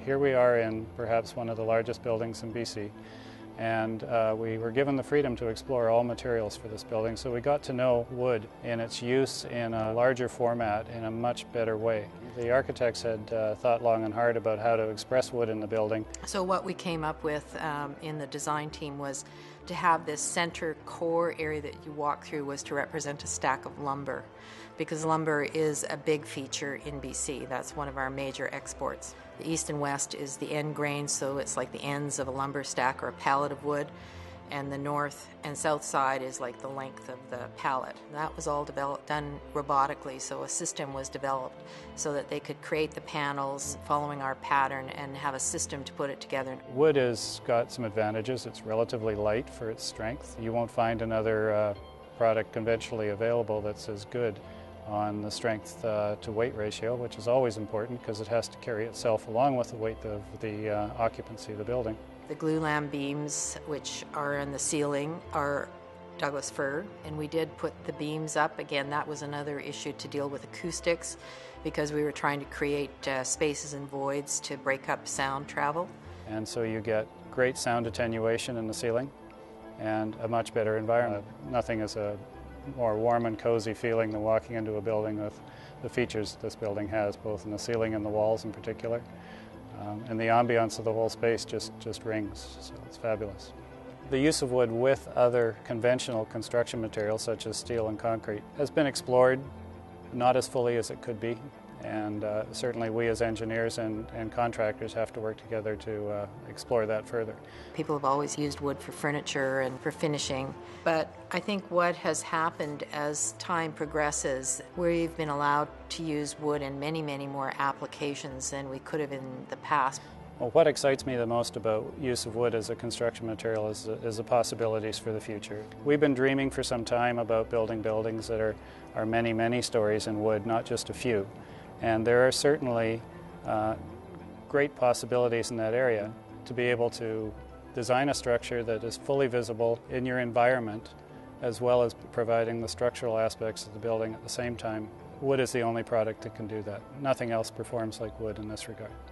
Here we are in perhaps one of the largest buildings in BC, and we were given the freedom to explore all materials for this building, so we got to know wood in its use in a larger format in a much better way. The architects had thought long and hard about how to express wood in the building. So what we came up with in the design team was to have this center core area that you walk through was to represent a stack of lumber, because lumber is a big feature in BC. That's one of our major exports. The east and west is the end grain, so it's like the ends of a lumber stack or a pallet of wood, and the north and south side is like the length of the pallet. That was all done robotically, so a system was developed so that they could create the panels following our pattern and have a system to put it together. Wood has got some advantages. It's relatively light for its strength. You won't find another product conventionally available that's as good on the strength to weight ratio, which is always important because it has to carry itself along with the weight of the occupancy of the building. The glulam beams, which are in the ceiling, are Douglas fir, and we did put the beams up. Again, that was another issue to deal with acoustics because we were trying to create spaces and voids to break up sound travel. And so you get great sound attenuation in the ceiling and a much better environment. Nothing is a more warm and cozy feeling than walking into a building with the features this building has, both in the ceiling and the walls in particular. And the ambiance of the whole space just rings, so it's fabulous. The use of wood with other conventional construction materials such as steel and concrete has been explored, not as fully as it could be, and certainly we as engineers and contractors have to work together to explore that further. People have always used wood for furniture and for finishing, but I think what has happened as time progresses, we've been allowed to use wood in many, many more applications than we could have in the past. Well, what excites me the most about use of wood as a construction material is the possibilities for the future. We've been dreaming for some time about building buildings that are many, many stories in wood, not just a few. And there are certainly great possibilities in that area to be able to design a structure that is fully visible in your environment, as well as providing the structural aspects of the building at the same time. Wood is the only product that can do that. Nothing else performs like wood in this regard.